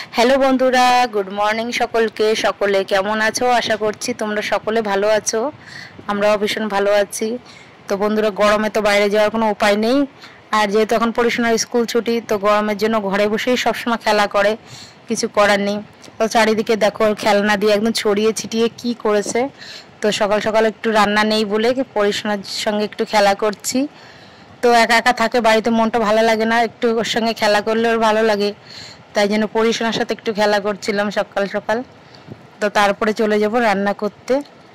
Hello বন্ধুরা, good morning সকলকে। সকলে কেমন আছো? আশা করছি তোমরা সকলে ভালো আছো। আমরাও ভীষণ ভালো আছি। তো বন্ধুরা, গরমে তো বাইরে যাওয়ার কোনো উপায় নেই। আর যেহেতু এখন পড়াশোনার স্কুল ছুটি, তো গরমের জন্য ঘরে বসেই সবসময় খেলা করে, কিছু করার নেই। তো চারিদিকে দেখো খেলনা দিয়ে একদম ছড়িয়ে ছিটিয়ে কি করেছে। তো সকাল সকাল একটু রান্না নেই বলে পড়াশোনার সঙ্গে একটু খেলা করছি। তো একা একা থাকে বাড়িতে, মনটা ভালো লাগে না, একটু ওর সঙ্গে খেলা করলে ওর ভালো লাগে। তাই জন্য পরিশোনার সাথে একটু খেলা করছিলাম সকাল সকাল। তো তারপরে চলে যাব রান্না করতে।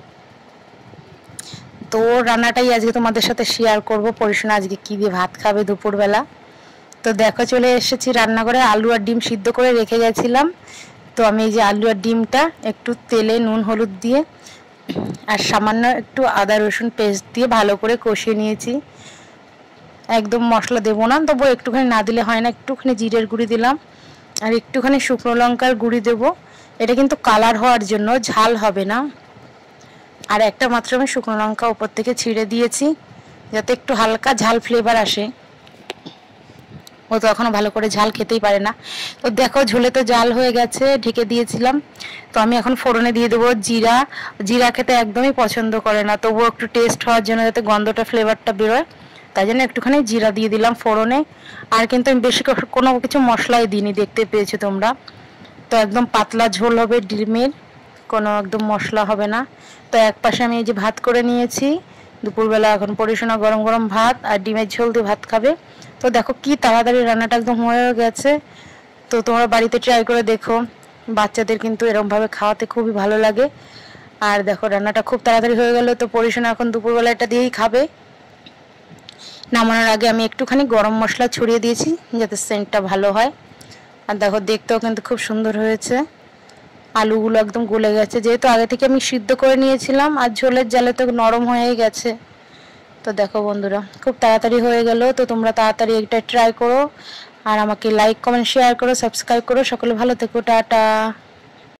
তো রান্নাটাই আজকে তোমাদের সাথে শেয়ার করব। পরিশোনা আজকে কী দিয়ে ভাত খাবে দুপুরবেলা। তো দেখো চলে এসেছি রান্নাঘরে। আলু আর ডিম সিদ্ধ করে রেখে গেছিলাম। তো আমি এই যে আলু আর ডিমটা একটু তেলে নুন হলুদ দিয়ে আর সামান্য একটু আদা রসুন পেস্ট দিয়ে ভালো করে কষিয়ে নিয়েছি। একদম মশলা দেবো না, তবু একটুখানি না দিলে হয় না, একটুখানি জিরের গুঁড়ি দিলাম আর একটুখানি শুকনো লঙ্কার গুঁড়ি দেব। এটা কিন্তু কালার হওয়ার জন্য, ঝাল হবে না। আর একটা মাত্র আমি শুকনো লঙ্কা উপর থেকে ছিঁড়ে দিয়েছি, যাতে একটু হালকা ঝাল ফ্লেভার আসে। ও তো এখনও ভালো করে ঝাল খেতেই পারে না। তো দেখো ঝোলে তো জাল হয়ে গেছে, ঢেকে দিয়েছিলাম। তো আমি এখন ফোড়নে দিয়ে দেবো জিরা। জিরা খেতে একদমই পছন্দ করে না, তবুও একটু টেস্ট হওয়ার জন্য, যাতে গন্ধটা ফ্লেভারটা বেরোয়, তাই জন্য একটুখানি জিরা দিয়ে দিলাম ফোড়নে। আর কিন্তু আমি বেশি কোনো কিছু মশলাই দিইনি, দেখতে পেয়েছো তোমরা। তো একদম পাতলা ঝোল হবে ডিমের, কোনো একদম মশলা হবে না। তো এক পাশে আমি এই যে ভাত করে নিয়েছি দুপুরবেলা। এখন পরিশোনা গরম গরম ভাত আর ডিমের ঝোল দিয়ে ভাত খাবে। তো দেখো কি তাড়াতাড়ি রান্নাটা একদম হয়ে গেছে। তো তোমরা বাড়িতে ট্রাই করে দেখো, বাচ্চাদের কিন্তু এরকমভাবে খাওয়াতে খুবই ভালো লাগে। আর দেখো রান্নাটা খুব তাড়াতাড়ি হয়ে গেল। তো পরিশোনা এখন দুপুরবেলা এটা দিয়েই খাবে। নামানোর আগে আমি একটুখানি গরম মশলা ছড়িয়ে দিয়েছি, যাতে সেন্টটা ভালো হয়। আর দেখো দেখতেও কিন্তু খুব সুন্দর হয়েছে। আলুগুলো একদম গলে গেছে, যেহেতু আগে থেকে আমি সিদ্ধ করে নিয়েছিলাম, আর ঝোলের জালে তো নরম হয়ে গেছে। তো দেখো বন্ধুরা, খুব তাড়াতাড়ি হয়ে গেল। তো তোমরা তাড়াতাড়ি এটা ট্রাই করো, আর আমাকে লাইক কমেন্ট শেয়ার করো, সাবস্ক্রাইব করো। সকলে ভালো থেকো, টাটা।